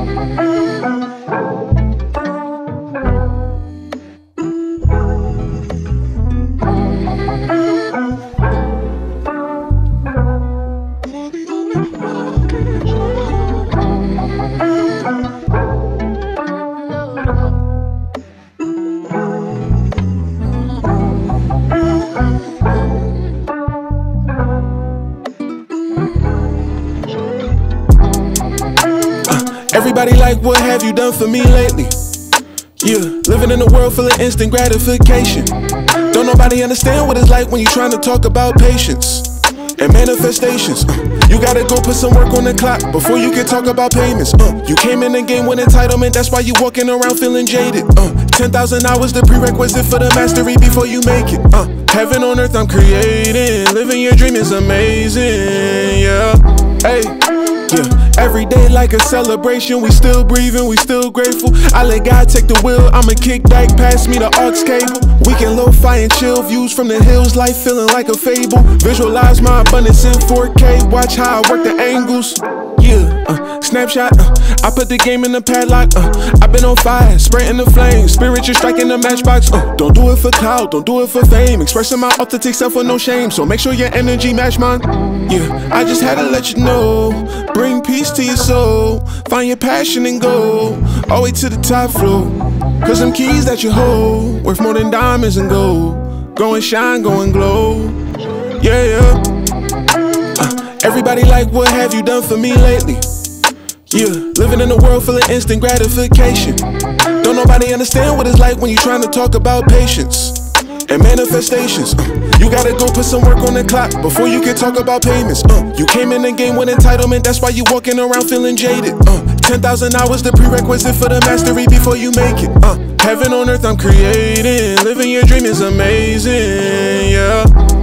Everybody like, what have you done for me lately? Yeah, living in a world full of instant gratification. Don't nobody understand what it's like when you're trying to talk about patience and manifestations. You gotta go put some work on the clock before you can talk about payments. You came in the game with entitlement, that's why you walking around feeling jaded. 10,000 hours the prerequisite for the mastery before you make it. Heaven on earth I'm creating, living your dream is amazing, yeah. Hey, yeah. Every day like a celebration, we still breathing, we still grateful. I let God take the wheel, I'ma kick back, pass me the aux cable. We can lo-fi and chill, views from the hills, life feeling like a fable. Visualize my abundance in 4K, watch how I work the angles. Yeah, snapshot, I put the game in the padlock. I've been on fire, spraying the flames, spiritual striking the matchbox. Don't do it for clout, don't do it for fame. Expressing my authentic self with no shame, so make sure your energy match mine. Yeah, I just had to let you know, bring peace to your soul, find your passion and go all the way to the top floor. Cause them keys that you hold worth more than diamonds and gold. Go and shine, go and glow. Yeah, yeah. Everybody like, what have you done for me lately? Yeah, living in a world full of instant gratification. Don't nobody understand what it's like when you're trying to talk about patience and manifestations. You gotta go put some work on the clock before you can talk about payments. You came in the game with entitlement, that's why you walking around feeling jaded. 10,000 hours the prerequisite for the mastery before you make it. Heaven on earth I'm creating, living your dream is amazing, yeah.